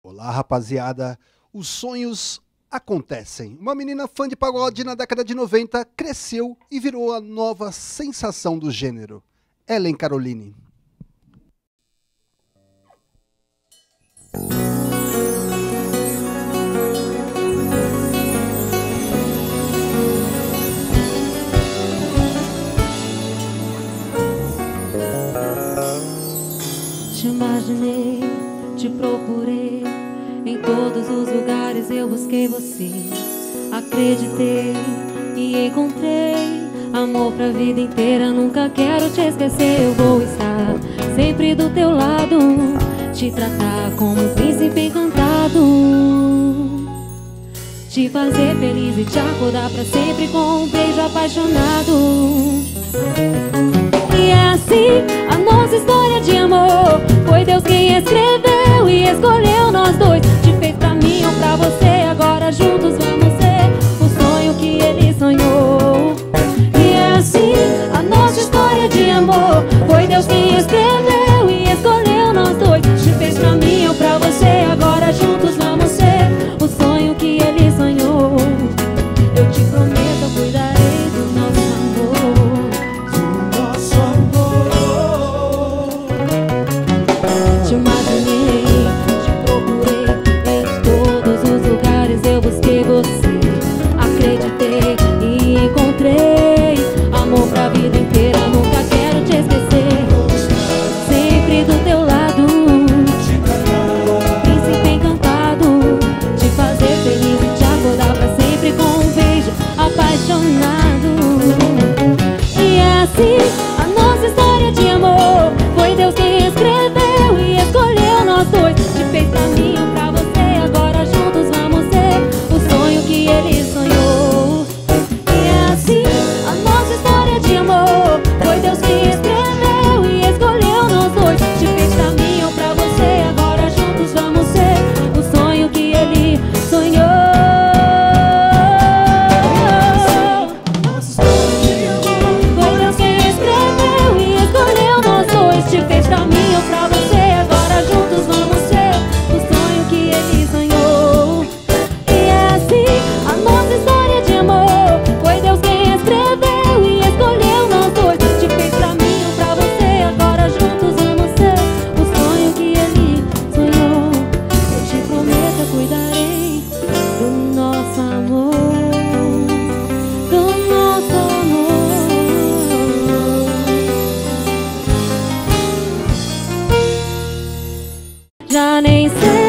Olá, rapaziada. Os sonhos acontecem. Uma menina fã de pagode na década de 90 cresceu e virou a nova sensação do gênero. Ellen Caroline. Te imaginei, te procurei, em todos os lugares eu busquei você. Acreditei e encontrei amor pra vida inteira, nunca quero te esquecer. Eu vou estar sempre do teu lado, te tratar como um príncipe encantado, te fazer feliz e te acordar pra sempre com um beijo apaixonado. E é assim a nossa história de amor. Foi Deus quem escreveu e escolheu nós dois. Te fez pra mim ou pra você, agora juntos vamos ser o sonho que ele sonhou. E é assim a nossa história de amor. Foi Deus quem escreveu e escolheu nós dois. Te fez pra mim ou pra você, agora juntos vamos ser o sonho que ele sonhou. Eu te prometo, eu cuidarei do nosso amor. Te imaginei, te procurei, em todos os lugares eu busquei você. Acreditei e encontrei amor pra vida inteira, nunca quero te esquecer. Sempre do teu lado, príncipe encantado, te fazer feliz e te acordar pra sempre com um beijo apaixonado. E é assim a nossa história de amor. Foi Deus quem escreveu e escolheu nós dois. Te fez pra mim ou pra você, agora juntos vamos ser o sonho que ele sonhou. E é assim a nossa história de amor. Foi Deus quem escreveu e escolheu nós dois. Te fez pra mim ou pra você, agora juntos vamos ser o sonho que ele sonhou. Foi Deus quem escreveu e escolheu nós dois. Te fez pra mim ou pra você, agora juntos vamos ser o sonho que ele sonhou. E é assim a nossa história de amor. Foi Deus quem escreveu e escolheu nós dois. Te fez pra mim ou pra você, agora juntos vamos ser o sonho que ele sonhou. Eu te prometo, eu cuidarei do nosso amor, do nosso amor. Já nem sei